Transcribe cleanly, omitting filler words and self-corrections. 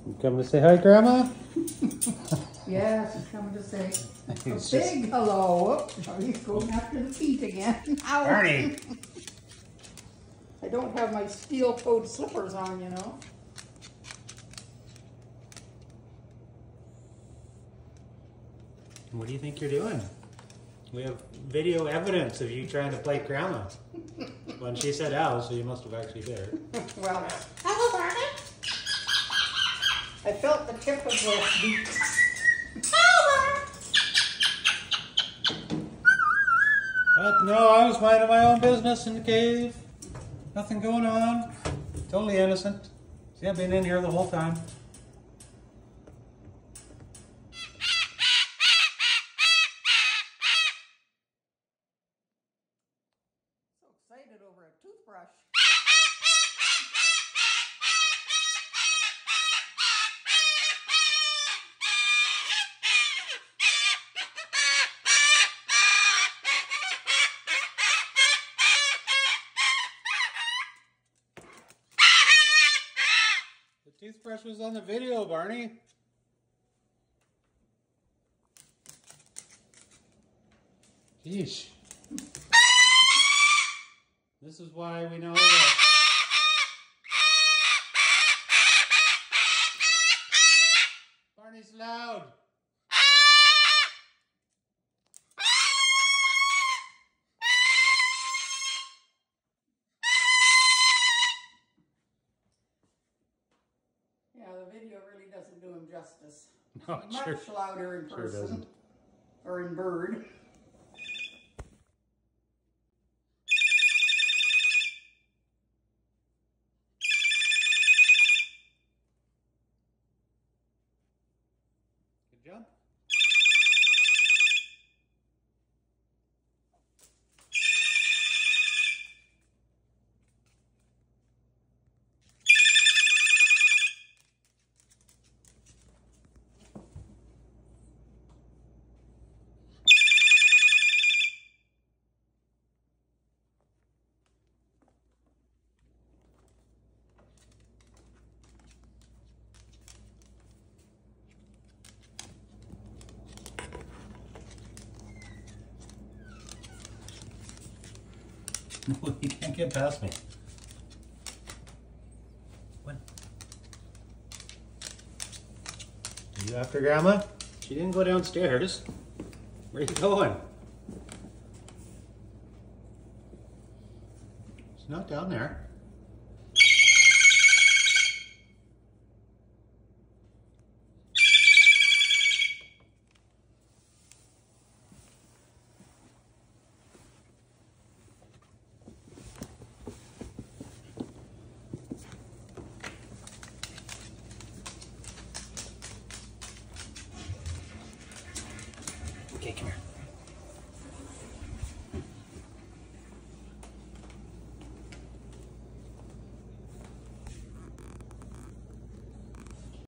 You come to say hi, Grandma? Yes, he's coming to say a He's big hello. Whoops, now he's going after the feet again. Ow. Barney! I don't have my steel-toed slippers on, you know. What do you think you're doing? We have video evidence of you trying to play Grandma. When she said ow, so you must have actually bit her. Well, hello, Barney. I felt the tip of the beak. But no, I was minding my own business in the cave. Nothing going on. Totally innocent. See, I've been in here the whole time. So excited over a toothbrush. The toothbrush was on the video, Barney. Yeesh. This is why we know that. Barney's loud. Yeah, the video really doesn't do him justice. No, Much sure. louder in Sure person. doesn't. Or in bird. Good job. No, you can't get past me. What? Are you after Grandma? She didn't go downstairs. Where are you going? She's not down there. Okay, come here.